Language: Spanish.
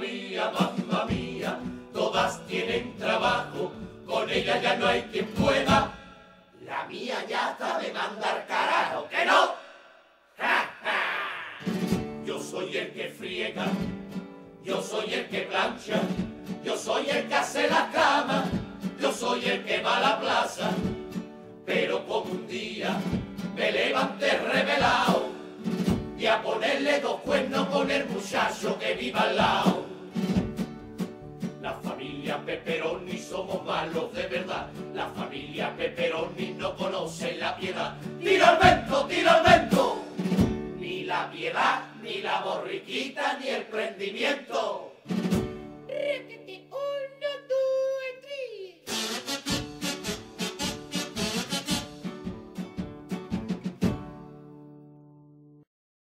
mamma mía, todas tienen trabajo, con ella ya no hay quien pueda. La mía ya está de mandar carajo, ¿que no? ¡Ja, ja! Yo soy el que friega, yo soy el que plancha, yo soy el que hace la cama, yo soy el que va a la plaza. Pero como un día me levanté rebelado y a ponerle 2 cuernos con el muchacho que vive al lado. La familia Pepperoni somos malos de verdad, la familia Pepperoni no conoce la piedad. ¡Tiro al vento, tiro al vento! Ni la piedad, ni la borriquita, ni el prendimiento.